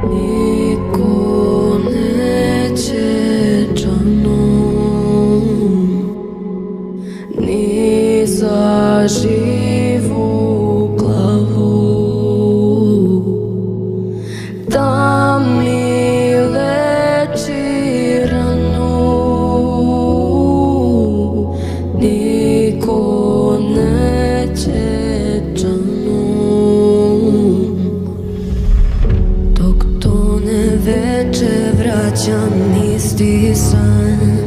Niko neće džanom, ni za živu glavu, da mi leči ranu. Niko neće džanom, dok tone veče vraćam isti san.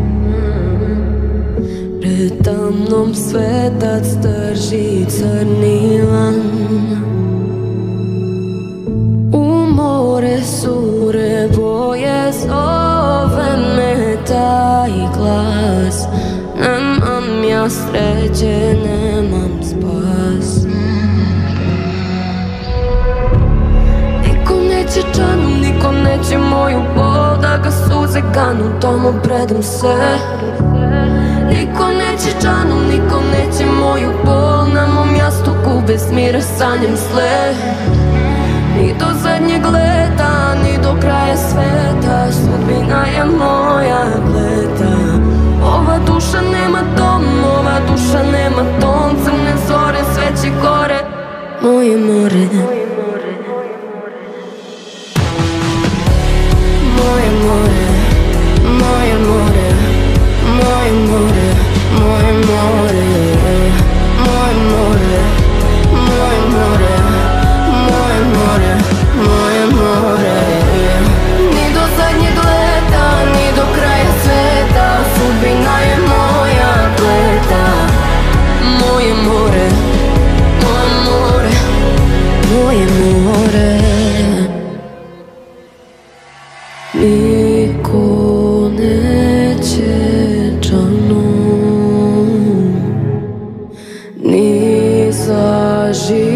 Preda mnom svetac drži crni lan. U more sure boje zove me taj glas. Nemam ja sreće, nemam spas. Niko neće džanom, niko neće moju bol, da ga suze ganu, tomu predam se. Niko neće džanom, niko neće moju bol, na mom jastuku bez mira sanjam sle. Ni do zadnjeg leta, ni do kraja sveta, sudbina je moja bleda. Ova duša nema dom, ova duša nema ton, crne zore, sve će gore, moje more. Moje more, moje more, moje more, moje more, moje more, moje more, moje more, moje more. Ni do zadnjeg leta, ni do kraja sveta, sudbina je moja bleda. Moje more, moje more, moje more. Niko neće džanom, ni za život.